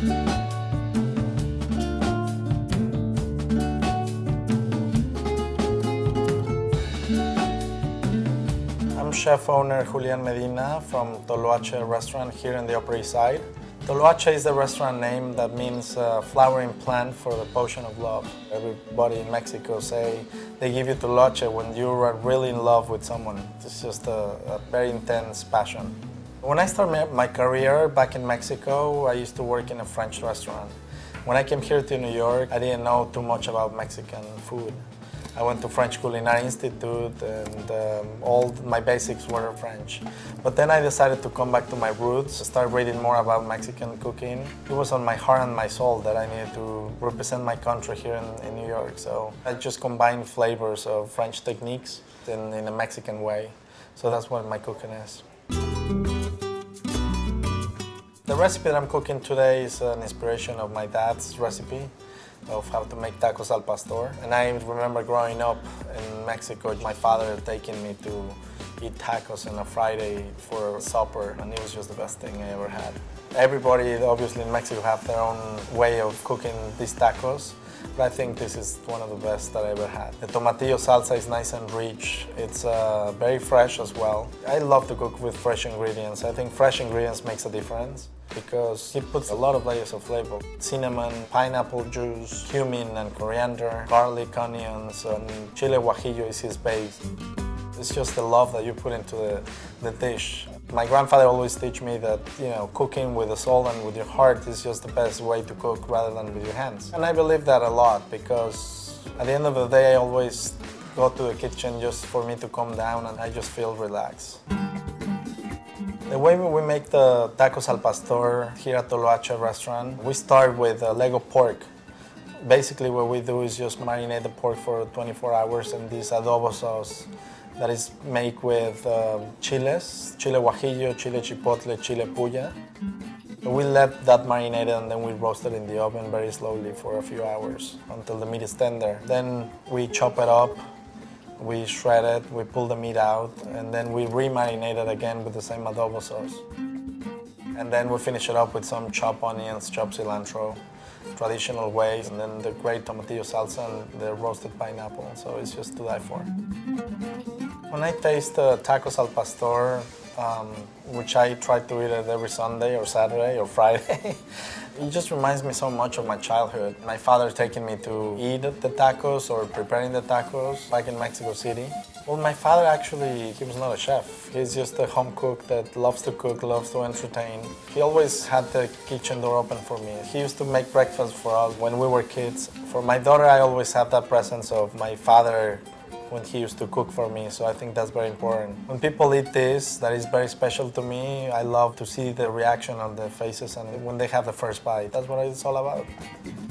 I'm chef owner Julian Medina from Toloache restaurant here in the Upper East Side. Toloache is the restaurant name that means flowering plant for the potion of love. Everybody in Mexico say they give you Toloache when you are really in love with someone. It's just a very intense passion. When I started my career back in Mexico, I used to work in a French restaurant. When I came here to New York, I didn't know too much about Mexican food. I went to French Culinary Institute and all my basics were French. But then I decided to come back to my roots, start reading more about Mexican cooking. It was on my heart and my soul that I needed to represent my country here in New York. So I just combined flavors of French techniques in a Mexican way. So that's what my cooking is. The recipe that I'm cooking today is an inspiration of my dad's recipe of how to make tacos al pastor. And I remember growing up in Mexico, my father taking me to eat tacos on a Friday for supper, and it was just the best thing I ever had. Everybody, obviously, in Mexico have their own way of cooking these tacos, but I think this is one of the best that I ever had. The tomatillo salsa is nice and rich. It's very fresh as well. I love to cook with fresh ingredients. I think fresh ingredients makes a difference because it puts a lot of layers of flavor. Cinnamon, pineapple juice, cumin and coriander, garlic, onions, and chile guajillo is his base. It's just the love that you put into the dish. My grandfather always taught me that, cooking with the soul and with your heart is just the best way to cook rather than with your hands. And I believe that a lot because at the end of the day, I always go to the kitchen just for me to calm down and I just feel relaxed. The way we make the tacos al pastor here at Toloache restaurant, we start with Lego pork. Basically what we do is just marinate the pork for 24 hours in this adobo sauce that is made with chiles, chile guajillo, chile chipotle, chile puya. We let that marinate and then we roast it in the oven very slowly for a few hours until the meat is tender. Then we chop it up, we shred it, we pull the meat out, and then we re-marinate it again with the same adobo sauce. And then we finish it up with some chopped onions, chopped cilantro, traditional ways, and then the great tomatillo salsa and the roasted pineapple. So it's just to die for. When I taste tacos al pastor, which I try to eat it every Sunday or Saturday or Friday, it just reminds me so much of my childhood. My father taking me to eat the tacos or preparing the tacos back in Mexico City. Well, my father actually, he was not a chef. He's just a home cook that loves to cook, loves to entertain. He always had the kitchen door open for me. He used to make breakfast for us when we were kids. For my daughter, I always have that presence of my father when he used to cook for me, so I think that's very important. When people eat this, that is very special to me. I love to see the reaction on their faces and when they have the first bite. That's what it's all about.